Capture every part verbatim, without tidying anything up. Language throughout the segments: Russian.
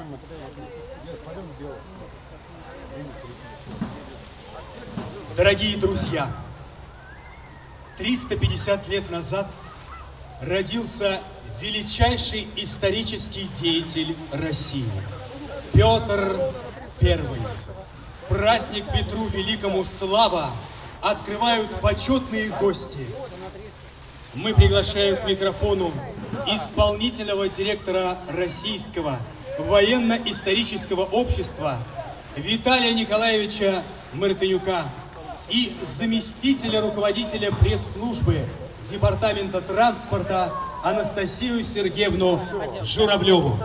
Дорогие друзья, триста пятьдесят лет назад родился величайший исторический деятель России Петр Первый. Праздник Петру Великому слава открывают почетные гости. Мы приглашаем к микрофону исполнительного директора Российского военно-исторического общества Виталия Николаевича Мартынюка и заместителя руководителя пресс-службы Департамента транспорта Анастасию Сергеевну Журавлеву.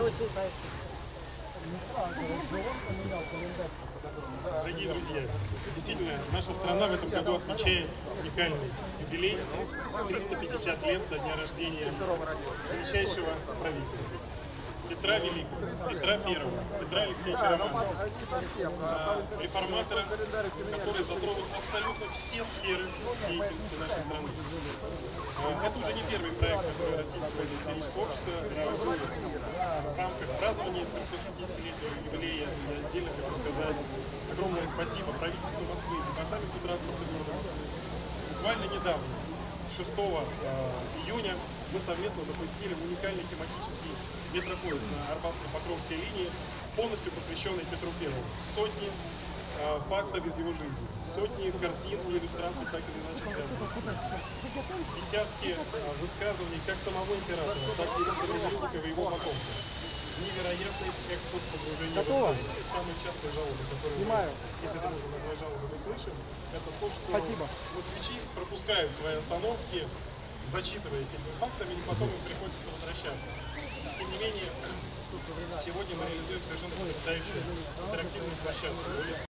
Дорогие друзья, действительно, наша страна в этом году отмечает уникальный юбилей – триста пятьдесят лет со дня рождения величайшего правителя Петра Великого, Петра Первого, Петра Алексеевича Романова, реформатора, который затронул абсолютно все сферы деятельности нашей страны. Это уже не первый проект, который Российское военно-историческое общество реализует в рамках празднования трехсот пятидесятилетнего юбилея. Я отдельно хочу сказать огромное спасибо правительству Москвы, Департаменту транспорта города Москвы. Буквально недавно, шестого июня, мы совместно запустили уникальный тематический метропоезд на Арбатско-Покровской линии, полностью посвященный Петру Первому. Сотни э, фактов из его жизни, сотни картин и иллюстраций, так или иначе связанных с ним. Десятки э, высказываний как самого императора, так и его современников и его потомков. Невероятный экскурс погружения в историю. Самые частые жалобы, которые, мы, если это можно назвать жалобой, мы слышим, это то, что Спасибо. москвичи пропускают свои остановки, зачитываясь этими фактами, и потом им приходится возвращаться. Тем не менее, сегодня мы реализуем совершенно потрясающую интерактивную площадку.